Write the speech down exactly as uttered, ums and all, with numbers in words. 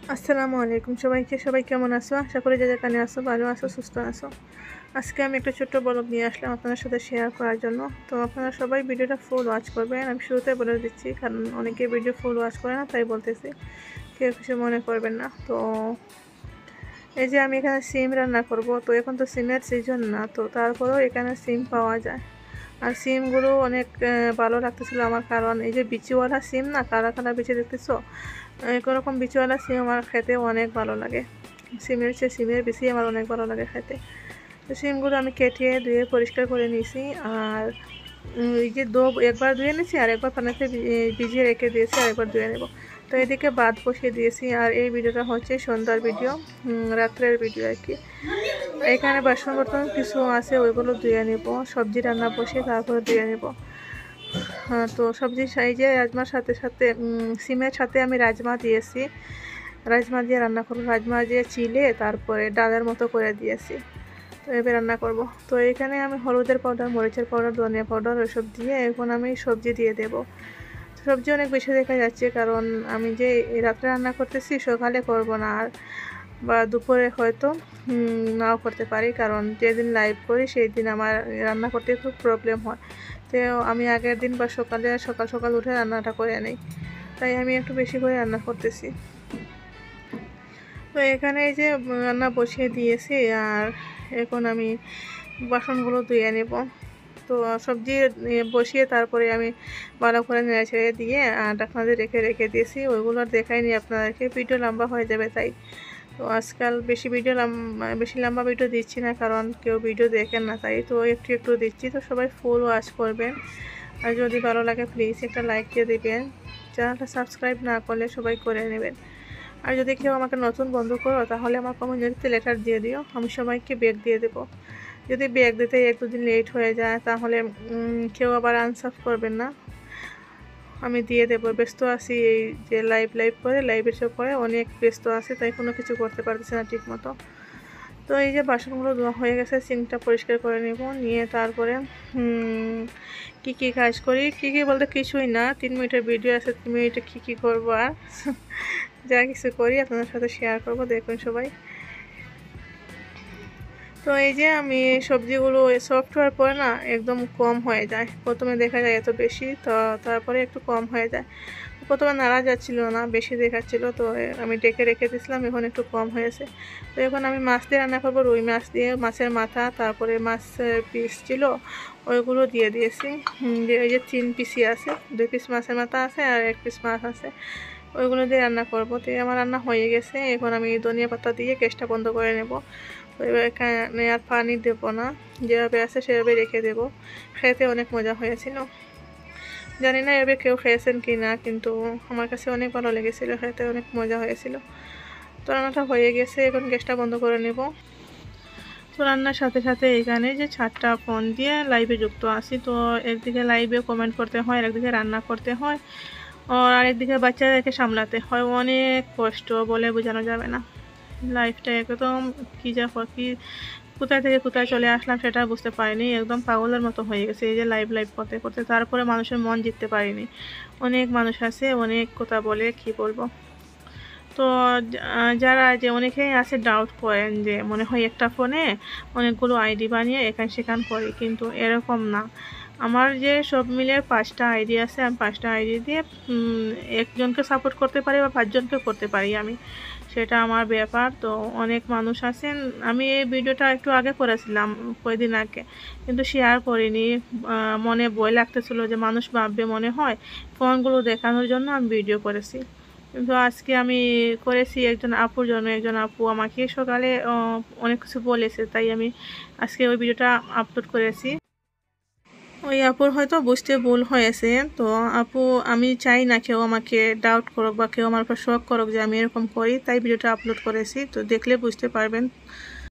আসসালামু আলাইকুম সবাইকে। সবাই কেমন আছো? আশা করি যে যেখানে আছো ভালো আছো, সুস্থ আছো। আজকে আমি একটা ছোট্ট ব্লগ নিয়ে আসলাম আপনাদের সাথে শেয়ার করার জন্য। তো আপনারা সবাই ভিডিওটা ফুল ওয়াচ করবেন। আমি শুরুতে বলে দিচ্ছি, কারণ অনেকে ভিডিও ফুল ওয়াচ করে না, তাই বলতেছি, কেউ কিছু মনে করবেন না। তো এই যে আমি এখানে সিম রান্না করব। তো এখন তো সিমের সিজন না, তো তারপরেও এখানে সিম পাওয়া যায়। আর সিমগুলো অনেক ভালো লাগতেছিল আমার, কারণ এই যে বিচিওয়ালা সিম না, কালা কালা বিচি দেখতেছো, এরকম বিচিওয়ালা সিম আমার খেতে অনেক ভালো লাগে। সিমের চেয়ে সিমের বেশি আমার অনেক ভালো লাগে খেতে। তো সিমগুলো আমি কেটে ধুয়ে পরিষ্কার করে নিয়েছি। আর এই যে দো একবার ধুয়ে নিয়েছি, আর একবার পানিতে ভিজিয়ে রেখে দিয়েছি, আর একবার ধুয়ে নেব। তো এদিকে ভাত বসিয়ে দিয়েছি। আর এই ভিডিওটা হচ্ছে সন্ধ্যার ভিডিও, রাত্রের ভিডিও আর কি। এখানে বাসন বর্তন কিছু আছে, ওইগুলো ধুয়ে নেব। সবজি রান্না বসে তারপরে ধুয়ে নেব। হ্যাঁ, তো সবজি এই যে রাজমার সাথে সাথে সিমের সাথে আমি রাজমা দিয়েছি। রাজমা দিয়ে রান্না করবো। রাজমা দিয়ে চিলে তারপরে ডালের মতো করে দিয়েছি। তো এবার রান্না করব। তো এখানে আমি হলুদের পাউডার, মরিচের পাউডার, ধনিয়া পাউডার ওইসব দিয়ে এখন আমি সবজি দিয়ে দেব। সবজি অনেক বেশি দেখা যাচ্ছে, কারণ আমি যে রাত্রে রান্না করতেছি, সকালে করব না, আর বা দুপুরে হয়তো নাও করতে পারি, কারণ যেদিন লাইভ করি সেই দিন আমার রান্না করতে খুব প্রবলেম হয়। তো আমি আগের দিন বা সকালে সকাল সকাল উঠে রান্নাটা করে নিই, তাই আমি একটু বেশি করে রান্না করতেছি। তো এখানে এই যে রান্না বসিয়ে দিয়েছি, আর এখন আমি বাসনগুলো ধুয়ে নেব। তো সবজি বসিয়ে তারপরে আমি ভালো করে নেড়ে ছেড়ে দিয়ে ঢাকনা দিয়ে রেখে রেখে দিয়েছি। ওইগুলো আর দেখাইনি আপনাদেরকে, ভিডিও লম্বা হয়ে যাবে তাই। তো আজকাল বেশি ভিডিও লম্বা বেশি লম্বা ভিডিও দিচ্ছি না, কারণ কেউ ভিডিও দেখেন না, তাই তো একটু একটু দিচ্ছি। তো সবাই ফুল ওয়াচ করবেন, আর যদি ভালো লাগে প্লিজ একটা লাইক দিয়ে দেবেন। চ্যানেলটা সাবস্ক্রাইব না করলে সবাই করে নেবেন। আর যদি কেউ আমাকে নতুন বন্ধু করো, তাহলে আমার কমিউনিটিতে লেটার দিয়ে দিও, আমি সবাইকে ব্যাগ দিয়ে দেবো। যদি ব্যাগ দিতে এক দুদিন লেট হয়ে যায়, তাহলে কেউ আবার আনসাফ করবেন না, আমি দিয়ে দেবো। ব্যস্ত আছি, এই যে লাইভ লাইভ করে লাইভের সব করে অনেক ব্যস্ত আছে, তাই কোনো কিছু করতে পারতেছি না ঠিক মতো। তো এই যে বাসনগুলো ধোয়া হয়ে গেছে, সিঙ্কটা পরিষ্কার করে নেব, নিয়ে তারপরে কি কি কাজ করি, কি কি বলতে কিছুই না, তিন মিনিটের ভিডিও আছে, তিন মিনিটে কী কী করবো আর যা কিছু করি আপনাদের সাথে শেয়ার করব, দেখুন সবাই। তো এই যে আমি সবজিগুলো সফট হওয়ার পরে না একদম কম হয়ে যায়, প্রথমে দেখা যায় এত বেশি, তো তারপরে একটু কম হয়ে যায়। প্রথমে নাড়া যাচ্ছিল না, বেশি দেখাচ্ছিল, তো আমি ডেকে রেখে দিয়েছিলাম, এখন একটু কম হয়েছে। তো এখন আমি মাছ দিয়ে রান্না করবো, রুই মাছ দিয়ে, মাছের মাথা, তারপরে মাছের পিস ছিল ওইগুলো দিয়ে দিয়েছি। এই যে তিন পিসই আছে, দুই পিস মাছের মাথা আছে আর এক পিস মাছ আছে, ওইগুলো দিয়ে রান্না করবো। তো আমার রান্না হয়ে গেছে, এখন আমি ধনিয়া পাতা দিয়ে গ্যাসটা বন্ধ করে নেব। তো এবার এখানে আর পানি দেবো না, যেভাবে আছে সেভাবে রেখে দেবো। খেতে অনেক মজা হয়েছিল, জানি না এভাবে কেউ খেয়েছেন কি না, কিন্তু আমার কাছে অনেক ভালো লেগেছিলো, খেতে অনেক মজা হয়েছিল। তো রান্নাটা হয়ে গেছে, এখন গ্যাসটা বন্ধ করে নেব। তো রান্নার সাথে সাথে এখানে যে চারটা ফোন দিয়ে লাইভে যুক্ত আছি। তো একদিকে লাইভে কমেন্ট করতে হয়, একদিকে রান্না করতে হয়, আর আরেকদিকে বাচ্চাদেরকে সামলাতে হয়, অনেক কষ্ট বলে বোঝানো যাবে না। লাইফটা একদম কী যা কি কোথায় থেকে কোথায় চলে আসলাম সেটা বুঝতে পারিনি, একদম পাগলের মতো হয়ে গেছে এই যে লাইভ লাইভ করতে করতে। তারপরে মানুষের মন জিততে পারিনি, অনেক মানুষ আছে অনেক কথা বলে, কি বলবো। তো যারা যে অনেকেই আছে ডাউট করেন যে মনে হয় একটা ফোনে অনেকগুলো আইডি বানিয়ে এখান সেখান করি, কিন্তু এরকম না। আমার যে সব মিলে পাঁচটা আইডি আছে, আমি পাঁচটা আইডি দিয়ে একজনকে সাপোর্ট করতে পারি বা পাঁচজনকে করতে পারি আমি, সেটা আমার ব্যাপার। তো অনেক মানুষ আছেন, আমি এই ভিডিওটা একটু আগে করেছিলাম কয়েকদিন আগে, কিন্তু শেয়ার করিনি, মনে ভয় লাগতেছিল যে মানুষ ভাববে মনে হয়, ফোনগুলো দেখানোর জন্য আমি ভিডিও করেছি। কিন্তু আজকে আমি করেছি একজন আপুর জন্য, একজন আপু আমাকে সকালে অনেক কিছু বলেছে, তাই আমি আজকে ওই ভিডিওটা আপলোড করেছি। ওই আপুর হয়তো বুঝতে ভুল হয়েছে। তো আপু, আমি চাই না কেউ আমাকে ডাউট করুক বা কেউ আমার উপর শক করুক যে আমি এরকম করি, তাই ভিডিওটা আপলোড করেছি। তো দেখলে বুঝতে পারবেন।